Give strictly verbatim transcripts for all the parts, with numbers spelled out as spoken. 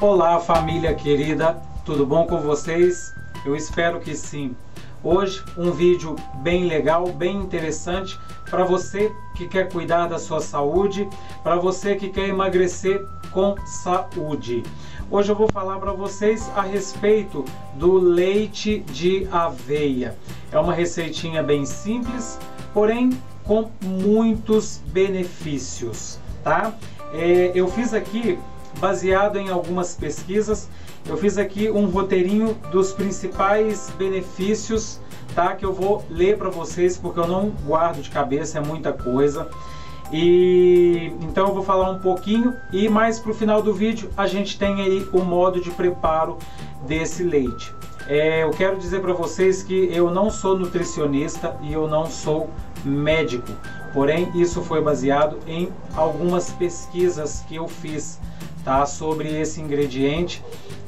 Olá, família querida, tudo bom com vocês? Eu espero que sim. Hoje um vídeo bem legal, bem interessante para você que quer cuidar da sua saúde, para você que quer emagrecer com saúde. Hoje eu vou falar para vocês a respeito do leite de aveia. É uma receitinha bem simples, porém com muitos benefícios, tá? É, eu fiz aqui, baseado em algumas pesquisas, eu fiz aqui um roteirinho dos principais benefícios, tá? Que eu vou ler para vocês, porque eu não guardo de cabeça, é muita coisa. E então eu vou falar um pouquinho e mais para o final do vídeo a gente tem aí o modo de preparo desse leite. É, eu quero dizer para vocês que eu não sou nutricionista e eu não sou médico, porém isso foi baseado em algumas pesquisas que eu fiz, tá, sobre esse ingrediente,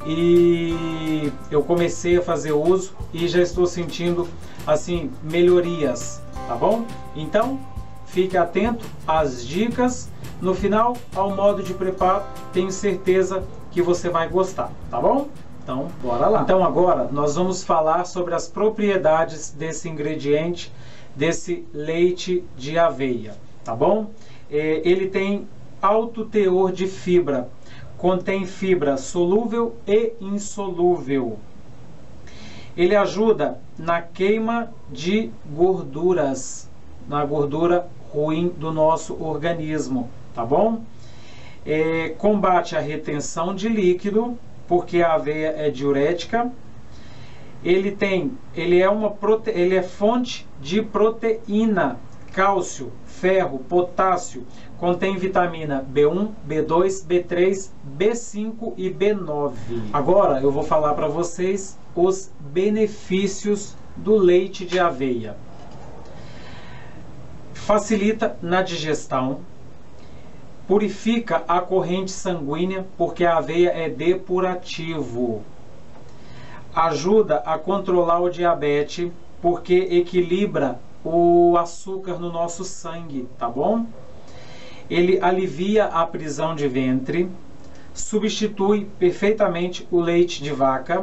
e eu comecei a fazer uso e já estou sentindo assim melhorias, tá bom? Então fique atento às dicas, no final ao modo de preparo, tenho certeza que você vai gostar, tá bom? Então bora lá. Então agora nós vamos falar sobre as propriedades desse ingrediente, desse leite de aveia, tá bom? É, ele tem alto teor de fibra, contém fibra solúvel e insolúvel. Ele ajuda na queima de gorduras, na gordura ruim do nosso organismo, tá bom? É, combate a retenção de líquido, porque a aveia é diurética. Ele tem, ele é uma prote, ele é fonte de proteína, cálcio, ferro, potássio, contém vitamina B um, B dois, B três, B cinco e B nove. Agora eu vou falar para vocês os benefícios do leite de aveia. Facilita na digestão, purifica a corrente sanguínea, porque a aveia é depurativo. Ajuda a controlar o diabetes, porque equilibra o açúcar no nosso sangue, tá bom? Ele alivia a prisão de ventre, substitui perfeitamente o leite de vaca,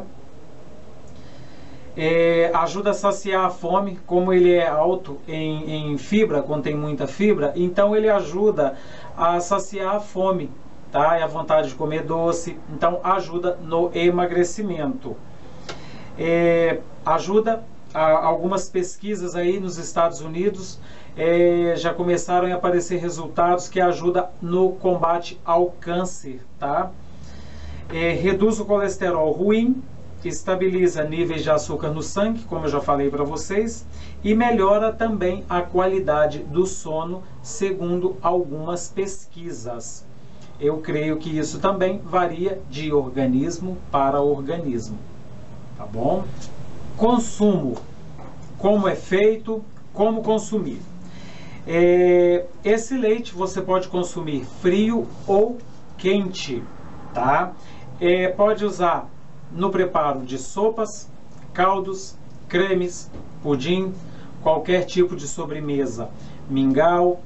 é, ajuda a saciar a fome, como ele é alto em, em fibra, contém muita fibra, então ele ajuda a saciar a fome, tá? E a vontade de comer doce, então ajuda no emagrecimento. É, ajuda a, algumas pesquisas aí nos Estados Unidos, é, já começaram a aparecer resultados que ajudam no combate ao câncer, tá? É, reduz o colesterol ruim, estabiliza níveis de açúcar no sangue, como eu já falei para vocês, e melhora também a qualidade do sono, segundo algumas pesquisas. Eu creio que isso também varia de organismo para organismo, tá bom? Consumo, como é feito, como consumir. É, esse leite você pode consumir frio ou quente, tá? É, pode usar no preparo de sopas, caldos, cremes, pudim, qualquer tipo de sobremesa, mingau,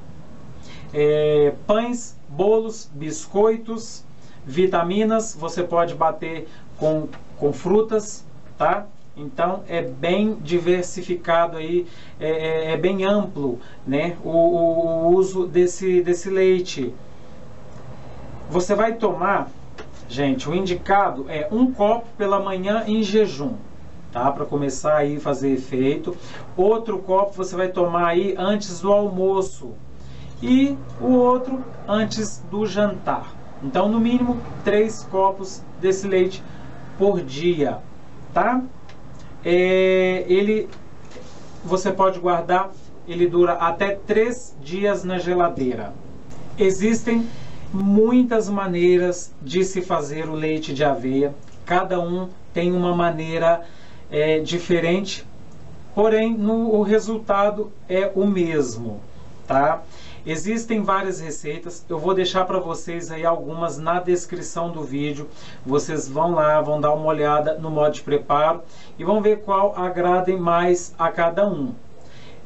é, pães, bolos, biscoitos, vitaminas, você pode bater com, com frutas, tá? Então é bem diversificado aí, é, é, é bem amplo, né, o, o, o uso desse, desse leite. Você vai tomar, gente, o indicado é um copo pela manhã em jejum, tá? Para começar aí a fazer efeito. Outro copo você vai tomar aí antes do almoço e o outro antes do jantar. Então, no mínimo, três copos desse leite por dia, tá? É, ele, você pode guardar, ele dura até três dias na geladeira. Existem muitas maneiras de se fazer o leite de aveia, cada um tem uma maneira é, diferente, porém no, o resultado é o mesmo, tá? Existem várias receitas, eu vou deixar para vocês aí algumas na descrição do vídeo, vocês vão lá, vão dar uma olhada no modo de preparo e vão ver qual agradem mais a cada um.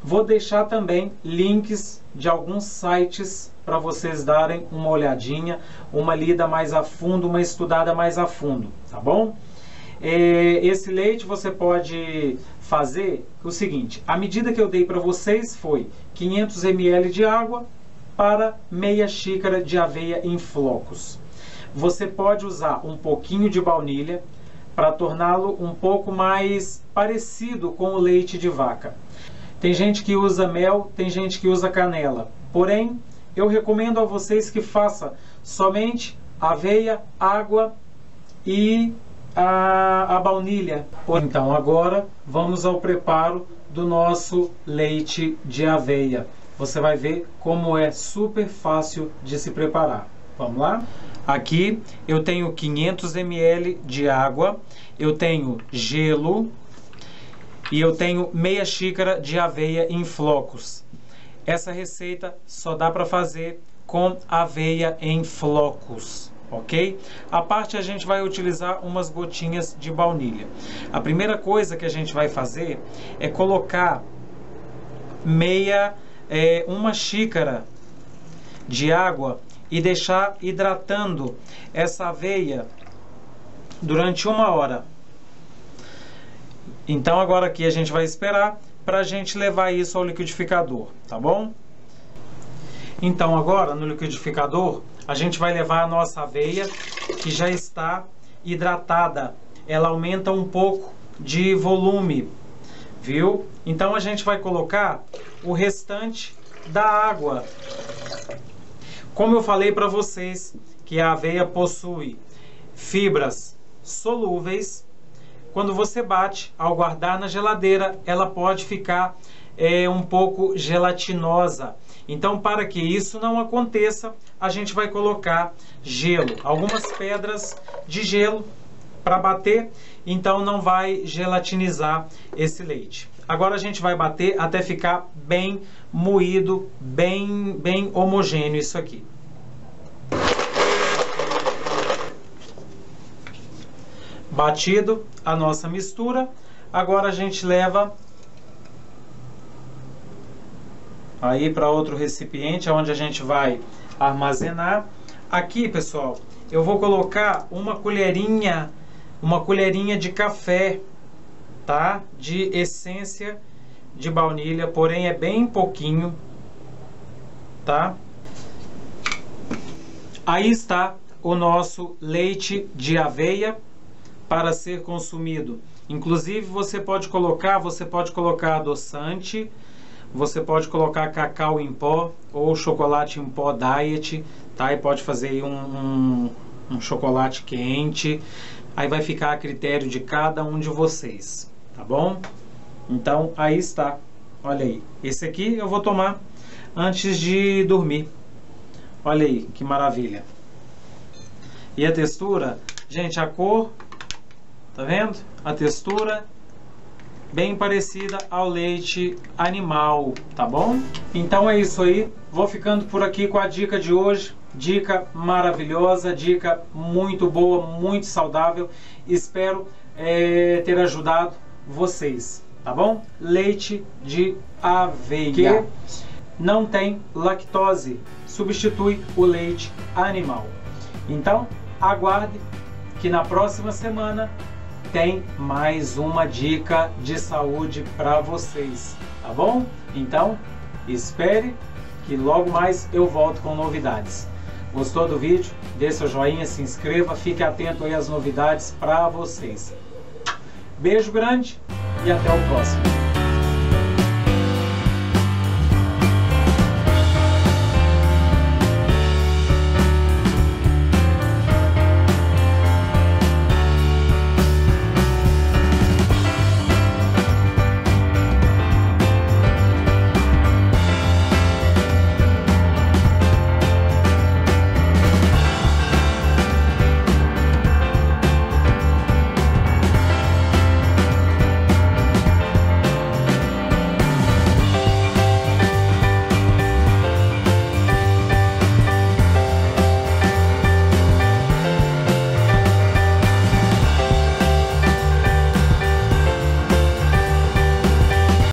Vou deixar também links de alguns sites para vocês darem uma olhadinha, uma lida mais a fundo, uma estudada mais a fundo, tá bom? É, esse leite você pode fazer o seguinte: a medida que eu dei para vocês foi quinhentos mililitros de água para meia xícara de aveia em flocos. Você pode usar um pouquinho de baunilha para torná-lo um pouco mais parecido com o leite de vaca. Tem gente que usa mel, tem gente que usa canela. Porém, eu recomendo a vocês que façam somente aveia, água e a, a baunilha. Então, agora vamos ao preparo do nosso leite de aveia. Você vai ver como é super fácil de se preparar. Vamos lá? Aqui eu tenho quinhentos mililitros de água, eu tenho gelo e eu tenho meia xícara de aveia em flocos. Essa receita só dá para fazer com aveia em flocos, ok? A parte a gente vai utilizar umas gotinhas de baunilha. A primeira coisa que a gente vai fazer é colocar meia, é, uma xícara de água e deixar hidratando essa aveia durante uma hora. Então agora aqui a gente vai esperar para a gente levar isso ao liquidificador, tá bom? Então agora no liquidificador a gente vai levar a nossa aveia que já está hidratada. Ela aumenta um pouco de volume, viu? Então a gente vai colocar o restante da água. Como eu falei para vocês que a aveia possui fibras solúveis, quando você bate, ao guardar na geladeira, ela pode ficar é, um pouco gelatinosa. Então, para que isso não aconteça, a gente vai colocar gelo, algumas pedras de gelo para bater, então não vai gelatinizar esse leite. Agora a gente vai bater até ficar bem moído, bem, bem homogêneo isso aqui. Batido a nossa mistura, agora a gente leva aí para outro recipiente, onde a gente vai armazenar. Aqui, pessoal, eu vou colocar uma colherinha, uma colherinha de café, tá? De essência de baunilha, porém é bem pouquinho, tá? Aí está o nosso leite de aveia para ser consumido. Inclusive você pode colocar, você pode colocar adoçante, você pode colocar cacau em pó ou chocolate em pó diet, tá? E pode fazer aí um, um, um chocolate quente. Aí vai ficar a critério de cada um de vocês, tá bom? Então aí está, olha aí. Esse aqui eu vou tomar antes de dormir. Olha aí que maravilha. E a textura, gente, a cor, tá vendo? A textura bem parecida ao leite animal, tá bom? Então é isso aí. Vou ficando por aqui com a dica de hoje. Dica maravilhosa, dica muito boa, muito saudável. Espero é, ter ajudado vocês, tá bom? Leite de aveia, que não tem lactose, substitui o leite animal. Então, aguarde que na próxima semana tem mais uma dica de saúde para vocês, tá bom? Então, espere que logo mais eu volto com novidades. Gostou do vídeo? Dê seu joinha, se inscreva, fique atento aí às novidades para vocês. Beijo grande e até o próximo.